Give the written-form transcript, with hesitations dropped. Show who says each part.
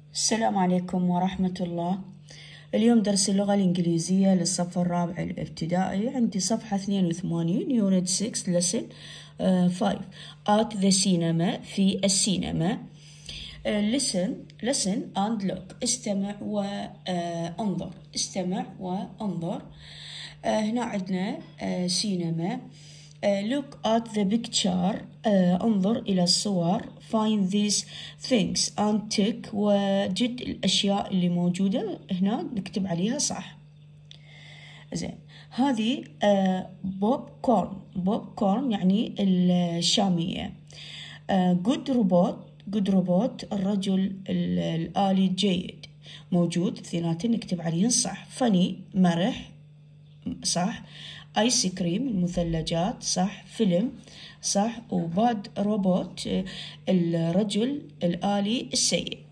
Speaker 1: السلام عليكم ورحمة الله. اليوم درس اللغة الإنجليزية للصف الرابع الابتدائي. عندي صفحة 82 يونت 6 lesson 5 at the cinema في السينما. listen and look. استمع وانظر. استمع وانظر. هنا عندنا سينما. look at the picture. انظر إلى الصور. find these things and tick. وجد الأشياء اللي موجودة هنا نكتب عليها صح. زين، هذه بوب كورن يعني الشامية. good robot الرجل الآلي الجيد موجود، اثنيناتين نكتب عليهن صح. funny مرح صح. آيس كريم المثلجات صح. فيلم صح. وباد روبوت الرجل الآلي السيء.